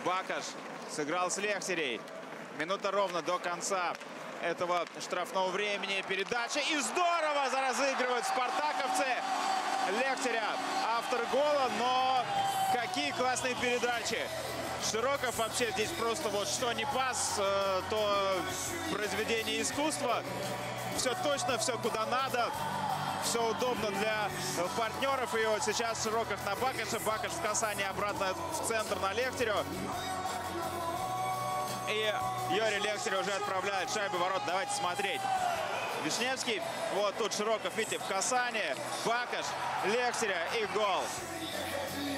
Бакаш сыграл с Лехтерей. Минута ровно до конца этого штрафного времени. Передача. И здорово разыгрывают спартаковцы Лехтеря. Автор гола, но какие классные передачи. Широков вообще здесь просто вот что не пас, то произведение искусства. Все точно, все куда надо. Все удобно для партнеров. И вот сейчас Широков на Бакаша. Бакаш в касании обратно в центр на Лехтерю. И Юрий Лехтерь уже отправляет шайбу в ворот. Давайте смотреть. Вишневский. Вот тут Широков, видите, в касании. Бакаш, Лехтеря и гол.